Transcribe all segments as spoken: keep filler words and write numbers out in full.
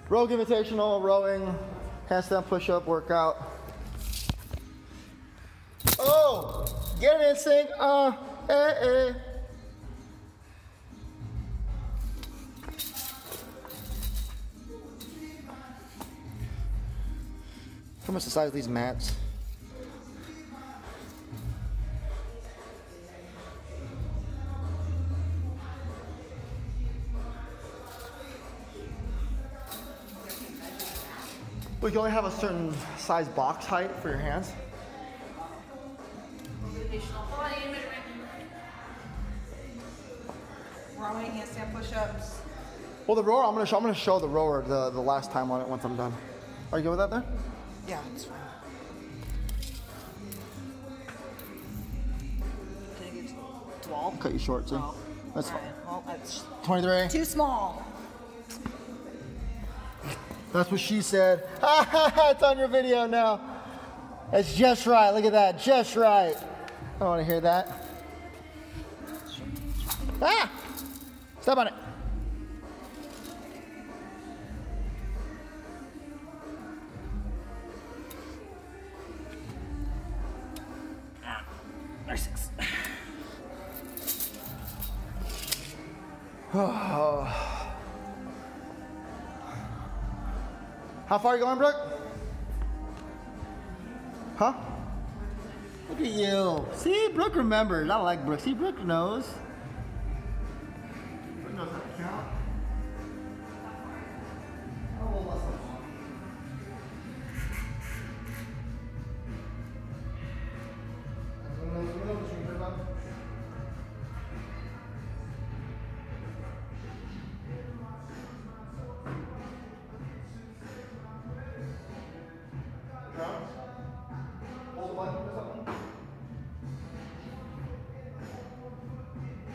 Rogue Invitational, rowing, handstand push-up workout. Oh, get it in sync. Uh, eh, eh. How much the size of these mats? We can only have a certain size box height for your hands. Rowing, handstand push-ups. Well, the rower, I'm gonna show. I'm gonna show the rower the the last time on it once I'm done. Are you good with that there? Yeah, it's fine. Can I get to twelve? Cut you short too. twelve. That's All right. Well, that's twenty-three. too small. That's what she said. It's on your video now. It's just right. Look at that. Just right. I don't want to hear that. Ah! Step on it. Ah, there's six. How far are you going, Brooke? Huh? Look at you. See, Brooke remembers. I like Brooke. See, Brooke knows. Brooke knows how to count. Hold the button for something.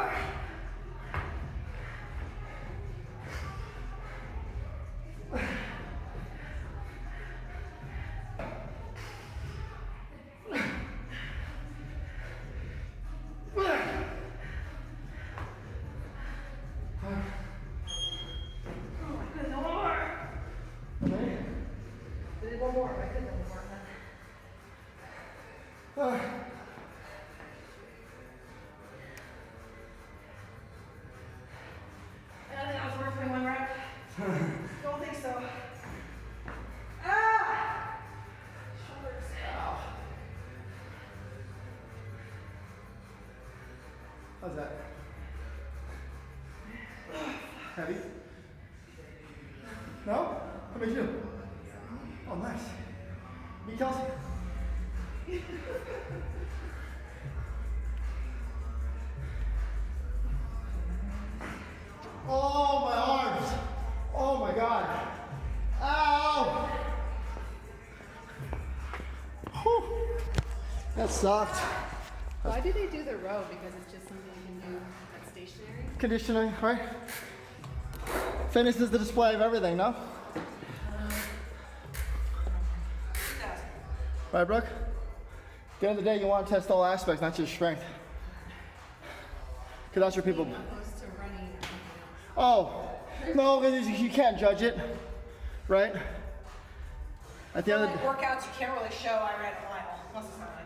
One more. I could one more. I don't think I was worth twenty-one rep. Don't think so. Ah! Shoulders. Ow. How's that? Heavy? No? How about you? Oh, nice. Me, Kelsey? Oh, my arms. Oh, my God. Ow. Whew. That sucked. Why do they do the row? Because it's just something you can do at stationary? Conditioning, right? Fitness is the display of everything, no? Right, Brooke? At the end of the day, you want to test all aspects, not just strength. Because that's where people... Opposed to running. Oh, no, because you can't judge it, right? At the end of the Like workouts you can't really show I ran a mile. Unless it's not